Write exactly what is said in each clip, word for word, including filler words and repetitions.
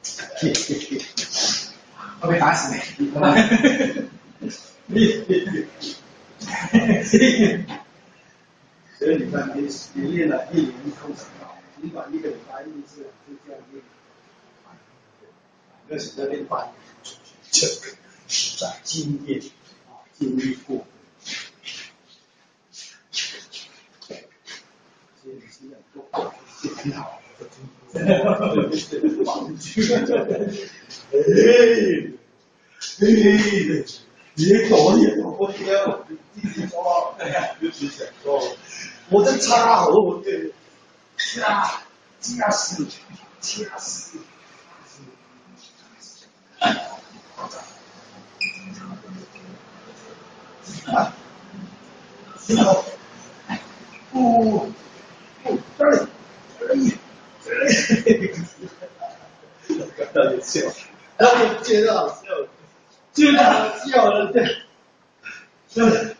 会被打死没？所以你看，你你练了一年空手道，尽管一个礼拜一次就这样练，那是在练半年，这个实在经验啊，经历过。所以你现在做很好，哎。嘿，你搞也搞不掉，自己说，哎呀，就是想说，我这插好，我这掐掐死，掐死，啊，石头，不，不，这里，这里，这里，刚才也笑，然后我觉得好笑。就是好笑了，对，是。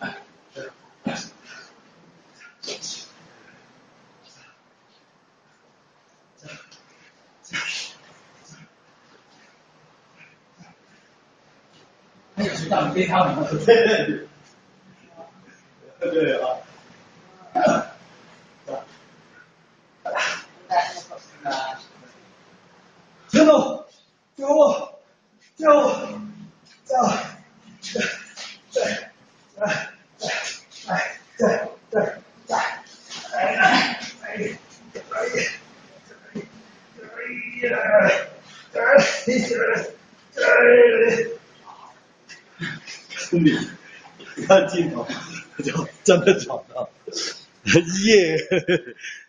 还有学到非他们对，对啊。天哪！救我！救我！救我！对，对，哎，对，对，对，哎，哎，哎，哎，兄弟，你看镜头，就真的找到，耶！